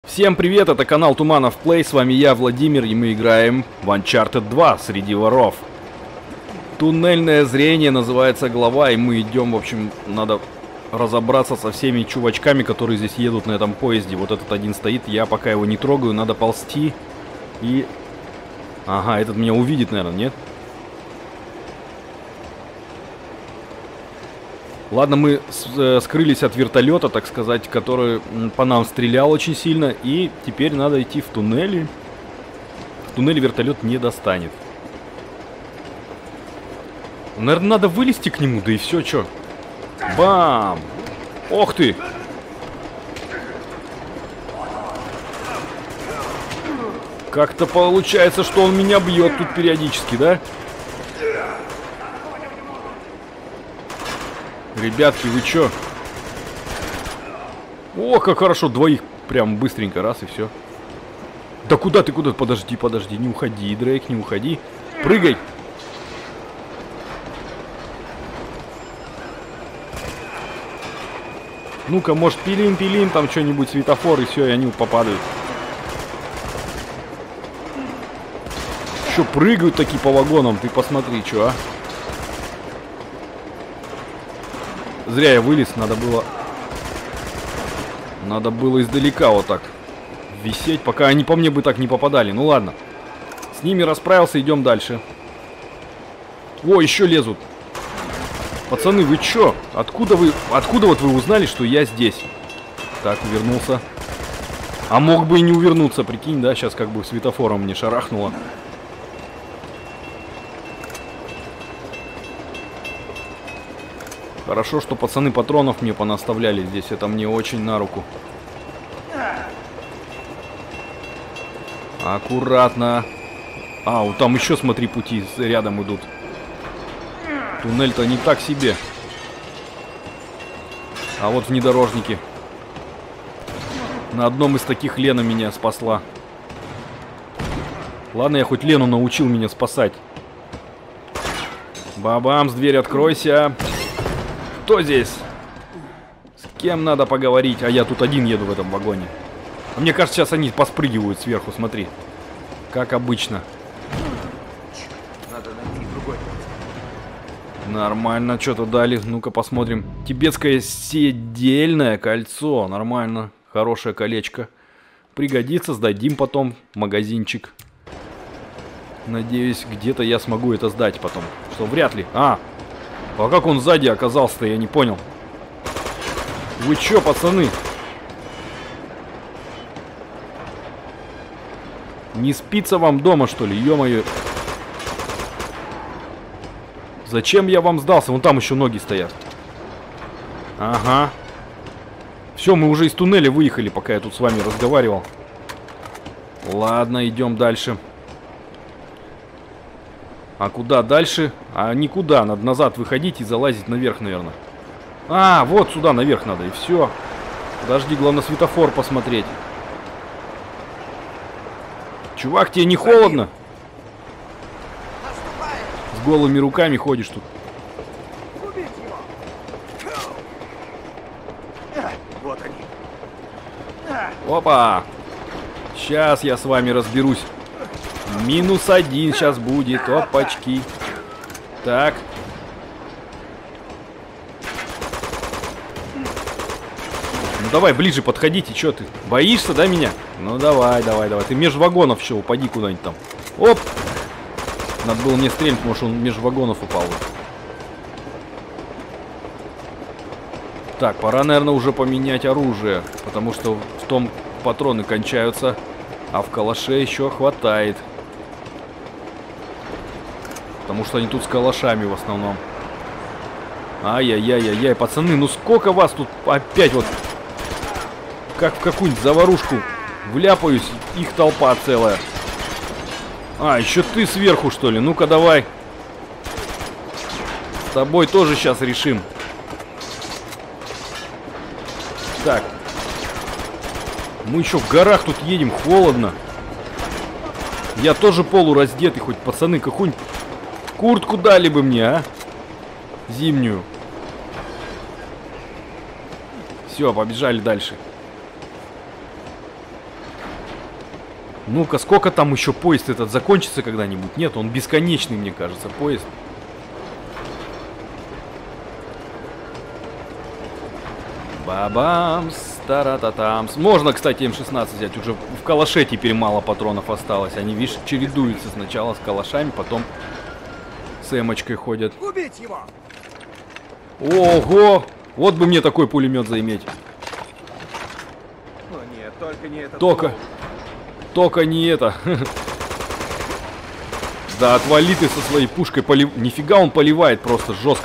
Всем привет, это канал Туманов Плей, с вами я, Владимир, и мы играем в Uncharted 2 среди воров. Туннельное зрение называется глава, и мы идем, в общем, надо разобраться со всеми чувачками, которые здесь едут на этом поезде. Вот этот один стоит, я пока его не трогаю, надо ползти и... Ага, этот меня увидит, наверное, нет? Ладно, мы скрылись от вертолета, так сказать, который по нам стрелял очень сильно. И теперь надо идти в туннели. В туннеле вертолет не достанет. Наверное, надо вылезти к нему, да и все, чё. Бам! Ох ты! Как-то получается, что он меня бьет тут периодически, да? Ребятки, вы чё? О, как хорошо, двоих прям быстренько, раз и все. Да куда ты, куда? Подожди, подожди, не уходи, Дрейк, не уходи. Прыгай! Ну-ка, может, пилим, там что-нибудь, светофор, и все, и они попадают. Еще прыгают такие по вагонам, ты посмотри, что, а? Зря я вылез, надо было издалека вот так висеть, пока они по мне бы так не попадали. Ну ладно. С ними расправился, идем дальше. О, еще лезут. Пацаны, вы чё? Откуда вот вы узнали, что я здесь? Так, увернулся. А мог бы и не увернуться, прикинь, да? Сейчас как бы светофором мне шарахнуло. Хорошо, что пацаны патронов мне понаставляли здесь. Это мне очень на руку. Аккуратно. А, вот там еще, смотри, пути рядом идут. Туннель-то не так себе. А вот внедорожники. На одном из таких Лена меня спасла. Ладно, я хоть Лену научил меня спасать. Бабамс, дверь откройся. Кто здесь? С кем надо поговорить? А я тут один еду в этом вагоне. А мне кажется, сейчас они поспрыгивают сверху, смотри. Как обычно. Надо найти другой. Нормально, что-то дали. Ну-ка посмотрим. Тибетское седельное кольцо. Нормально. Хорошее колечко. Пригодится, сдадим потом в магазинчик. Надеюсь, где-то я смогу это сдать потом. Что, вряд ли. А как он сзади оказался-то, я не понял. Вы чё, пацаны? Не спится вам дома, что ли? Ё-моё. Зачем я вам сдался? Вон там еще ноги стоят. Ага. Все, мы уже из туннеля выехали, пока я тут с вами разговаривал. Ладно, идем дальше. А куда дальше? А никуда, надо назад выходить и залазить наверх, наверное. А, вот сюда наверх надо, и все. Подожди, главное светофор посмотреть. Чувак, тебе не холодно? С голыми руками ходишь тут. Вот они. Опа! Сейчас я с вами разберусь. -1 сейчас будет. Опачки. Так. Ну давай, ближе подходите. Чё ты? Боишься, да, меня? Ну давай. Ты меж вагонов еще упади куда-нибудь там. Оп! Надо было мне стрельнуть, может он меж вагонов упал. Так, пора, наверное, уже поменять оружие. Потому что в том патроны кончаются, а в калаше еще хватает. Потому что они тут с калашами в основном. Ай-яй-яй-яй-яй, пацаны, ну сколько вас тут опять вот... Как в какую-нибудь заварушку вляпаюсь, их толпа целая. А, еще ты сверху, что ли? Ну-ка, давай. С тобой тоже сейчас решим. Так. Мы еще в горах тут едем, холодно. Я тоже полураздетый, хоть пацаны какую-нибудь куртку дали бы мне, а? Зимнюю. Все, побежали дальше. Ну-ка, сколько там еще поезд этот закончится когда-нибудь? Нет, он бесконечный, мне кажется, поезд. Бабамс, тарататамс. Можно, кстати, М16 взять. Уже в калаше теперь мало патронов осталось. Они, видишь, чередуются сначала с калашами, потом с эмочкой ходят. Убить его! Ого! Вот бы мне такой пулемет заиметь. Ну нет, только не это. Только не это. Да отвали ты со своей пушкой. Нифига он поливает просто жестко.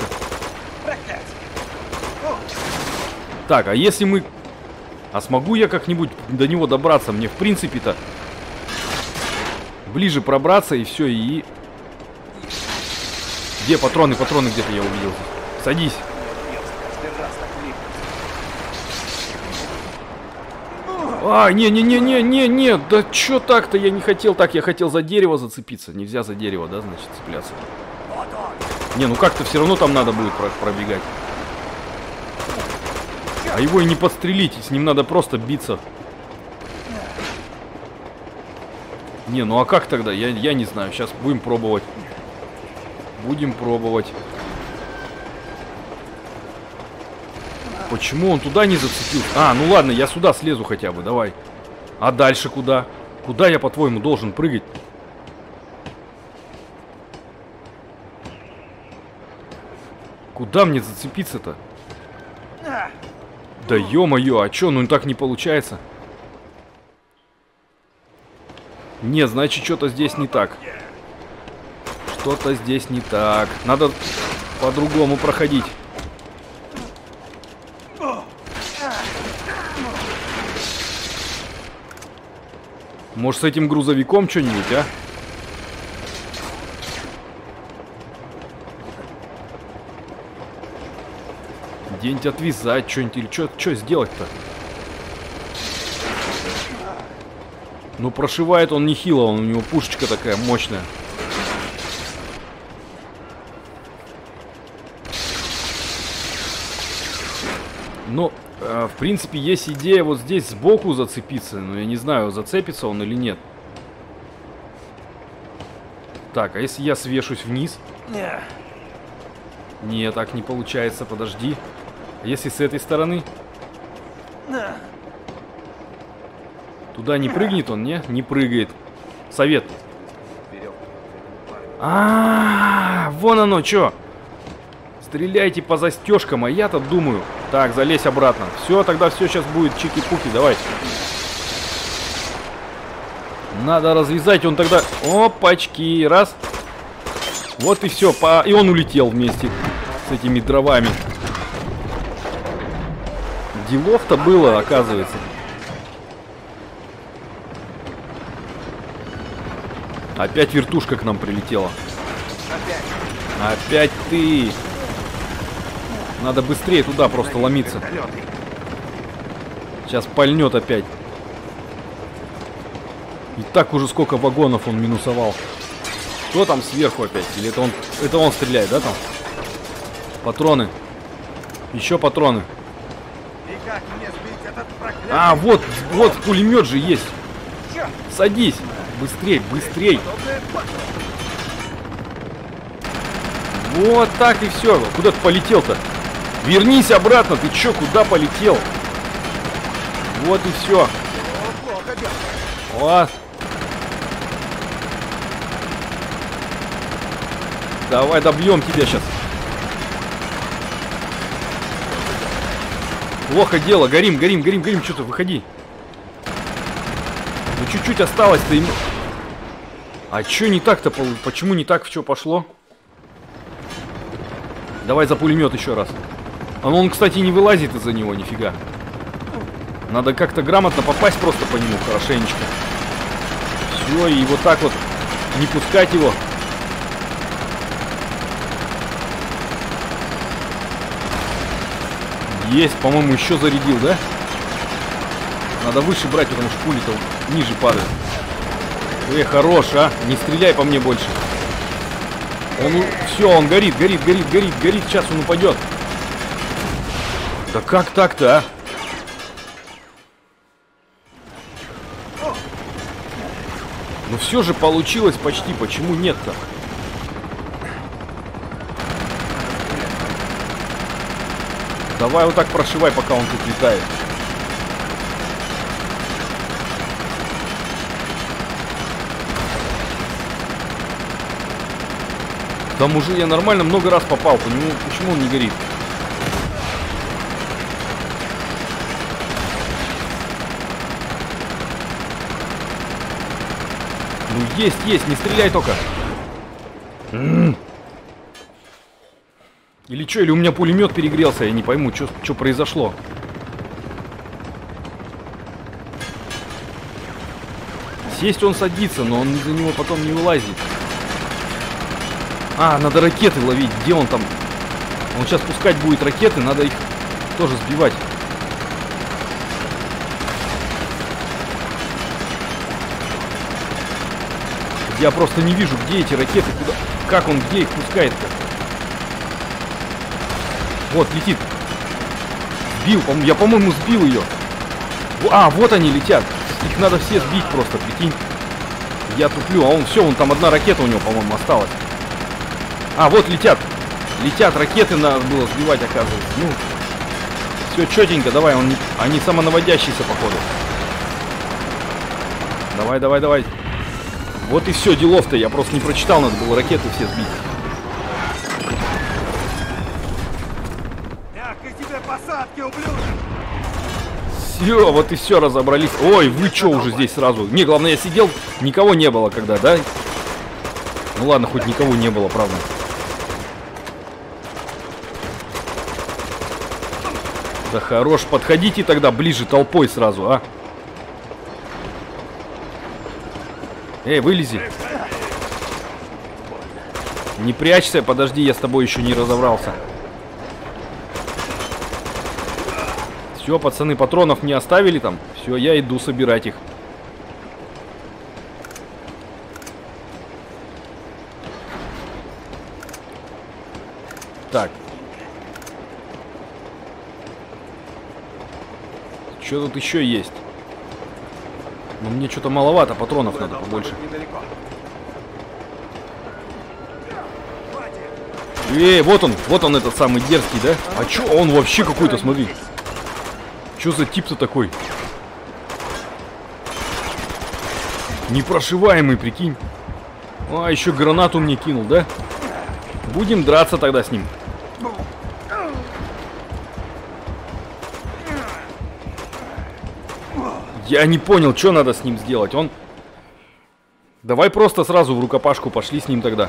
Так, а если мы... А смогу я как-нибудь до него добраться? Мне в принципе-то ближе пробраться и все, и... Где патроны? Патроны где-то я увидел. Садись. А, не, да чё так-то, я не хотел так, я хотел за дерево зацепиться. Нельзя за дерево, да, значит, цепляться. Не, ну как-то все равно там надо будет пробегать. А его и не подстрелить, с ним надо просто биться. Не, ну а как тогда? Я не знаю, сейчас будем пробовать. Будем пробовать. Почему он туда не зацепился? А, ну ладно, я сюда слезу хотя бы, давай. А дальше куда? Куда я, по-твоему, должен прыгать? Куда мне зацепиться-то? Да ё-моё, а чё, ну так не получается? Не, значит, что-то здесь не так. Что-то здесь не так. Надо по-другому проходить. Может, с этим грузовиком что-нибудь, а? Где-нибудь отвязать что-нибудь или что сделать-то? Ну, прошивает он нехило, у него пушечка такая мощная. Ну, в принципе, есть идея вот здесь сбоку зацепиться, но я не знаю, зацепится он или нет. Так, а если я свешусь вниз? Не, так не получается, подожди. А если с этой стороны? Туда не прыгнет он, не? Не прыгает. Совет. Вон оно, чё? Стреляйте по застежкам, а я-то думаю. Так, залезь обратно. Все, тогда все сейчас будет чики-пуки, давай. Надо развязать, он тогда... Опачки, раз. Вот и все, и он улетел вместе с этими дровами. Делов-то было, оказывается. Опять вертушка к нам прилетела. Опять ты. Надо быстрее туда просто ломиться. Сейчас пальнет опять. И так уже сколько вагонов он минусовал. Кто там сверху опять? Или это он стреляет, да, там? Патроны. Еще патроны. А, вот пулемет же есть. Садись. Быстрей, быстрей. Вот так и все. Куда ты полетел-то? Вернись обратно. Ты че, куда полетел? Вот и все. Вот. Давай добьем тебя сейчас. Плохо дело. Горим. Что-то выходи. Ну чуть-чуть осталось-то им. А что не так-то? Почему не так? В что пошло? Давай за пулемет еще раз. Он, кстати, не вылазит из-за него, нифига. Надо как-то грамотно попасть просто по нему хорошенечко. Все, и вот так вот не пускать его. Есть, по-моему, еще зарядил, да? Надо выше брать, потому что пули-то ниже падают. Хорош, а? Не стреляй по мне больше. Все, он горит. Сейчас он упадет. Да как так-то, а? Но все же получилось почти. Почему нет-то? Давай вот так прошивай, пока он тут летает. Там уже я нормально много раз попал по нему. Почему он не горит? Ну есть, не стреляй только. Или что, или у меня пулемет перегрелся, я не пойму, что произошло. Сесть он садится, но он за него потом не вылазит. А, надо ракеты ловить. Где он там? Он сейчас пускать будет ракеты, надо их тоже сбивать. Я просто не вижу, где эти ракеты, куда, как он, где их пускает-то. Вот, летит. Сбил, я, по-моему, сбил ее. А, вот они летят. Их надо все сбить просто, прикинь. Я туплю, а он все, вон там одна ракета у него, по-моему, осталась. А, вот летят. Летят, ракеты надо было сбивать, оказывается. Ну, все четенько, давай, они самонаводящиеся, походу. Давай. Вот и все, делов-то, я просто не прочитал, надо было ракеты все сбить. Посадки, ублюдок! Все, вот и все, разобрались. Ой, вы что уже здесь сразу? Не, главное, я сидел, никого не было когда, да? Ну ладно, хоть никого не было, правда. Да хорош, подходите тогда ближе толпой сразу, а? Эй, вылези. Не прячься, подожди, я с тобой еще не разобрался. Все, пацаны, патронов не оставили там. Все, я иду собирать их. Так. Что тут еще есть? Но мне что-то маловато, патронов надо побольше. Вот он этот самый дерзкий, да? А чё, он вообще какой-то, смотри. Чё за тип-то такой? Непрошиваемый, прикинь. А, еще гранату мне кинул, да? Будем драться тогда с ним. Я не понял, что надо с ним сделать. Он... Давай просто сразу в рукопашку пошли с ним тогда.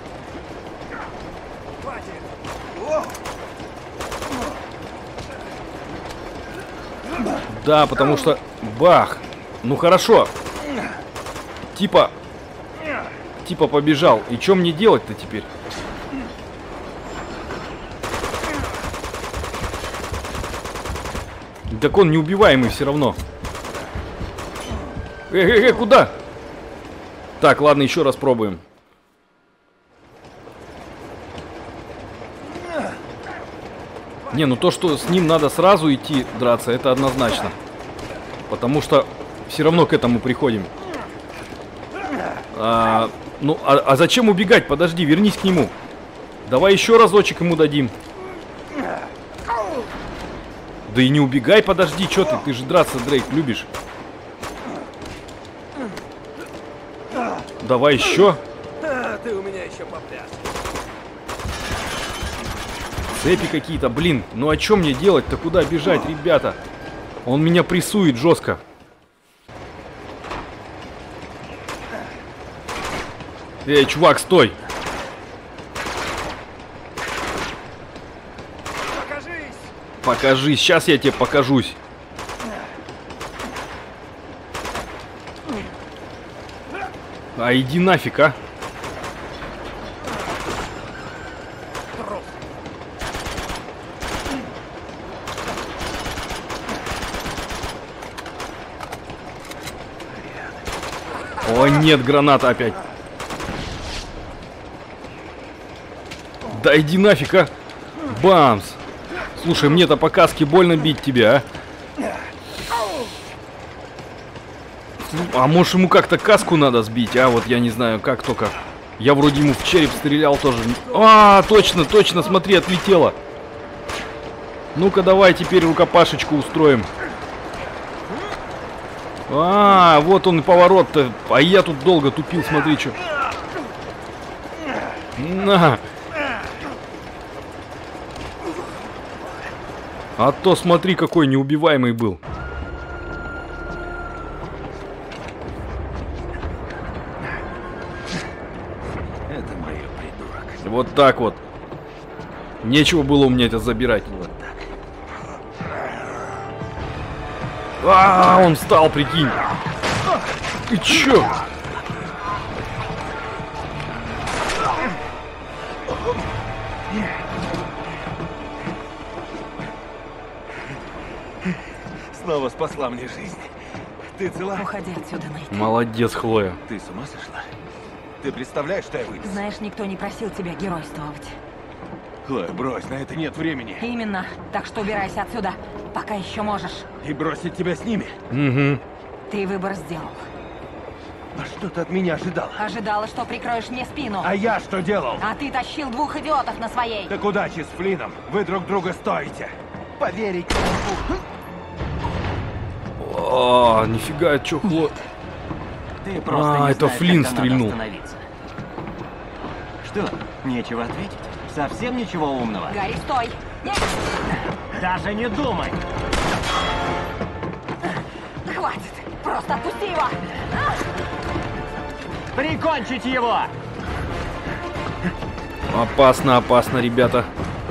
Да, потому что... Бах! Ну хорошо. Типа побежал. И что мне делать-то теперь? Так он неубиваемый все равно. Куда? Так, ладно, еще раз пробуем. Не, ну то, что с ним надо сразу идти драться, это однозначно. Потому что все равно к этому приходим. А зачем убегать? Подожди, вернись к нему. Давай еще разочек ему дадим. Да и не убегай, подожди, что ты же драться, Дрейк, любишь. Давай еще. Ты у меня еще попляшь. Цепи какие-то, блин. Ну а что мне делать-то? Куда бежать, ребята? Он меня прессует жестко. Эй, чувак, стой. Покажись, сейчас я тебе покажусь. А иди нафиг, а. О, нет, граната опять. Да иди нафиг, а. Бамс. Слушай, мне-то по каске больно бить тебя, а. А может ему как-то каску надо сбить, а? Вот я не знаю, как только. Я вроде ему в череп стрелял тоже. А, точно, точно, смотри, отлетело. Ну-ка, давай теперь рукопашечку устроим. А, вот он и поворот-то. А я тут долго тупил, смотри, что. На. А то смотри, какой неубиваемый был. Это мое, придурок. Вот так вот. Нечего было у меня это забирать. Вот так. А, он встал, прикинь. Ты чё? Снова спасла мне жизнь. Ты цела? Уходи отсюда, Нейт. Молодец, Хлоя. Ты с ума сошла? Ты представляешь, что я вынес? Знаешь, никто не просил тебя геройствовать. Хлоя, брось, на это нет времени. Именно. Так что убирайся отсюда, пока еще можешь. И бросить тебя с ними? Угу. Ты выбор сделал. А что ты от меня ожидала? Ожидала, что прикроешь мне спину. А я что делал? А ты тащил двух идиотов на своей. Так удачи с Флином. Вы друг друга стоите. Поверить не могу. А, нифига, чё, Хлоя. Ты просто не это знаешь, Флинн когда стрельнул. надо остановиться. Что, нечего ответить? Совсем ничего умного? Гарри, стой! Нет, Даже не думай! хватит! Просто отпусти его! Прикончить его! Опасно, опасно, ребята.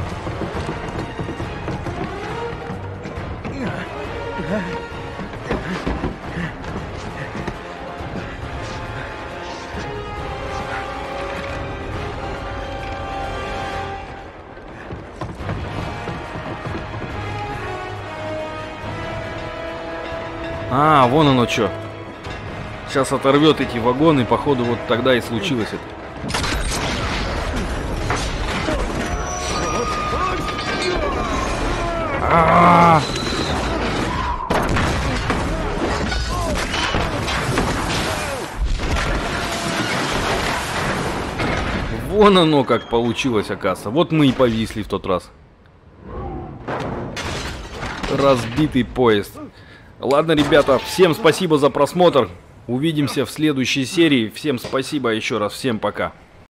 А, вон оно что. Сейчас оторвет эти вагоны, походу вот тогда и случилось это. А-а-а! Вон оно как получилось, оказывается. Вот мы и повисли в тот раз. Разбитый поезд. Ладно, ребята, всем спасибо за просмотр. Увидимся в следующей серии. Всем спасибо еще раз. Всем пока.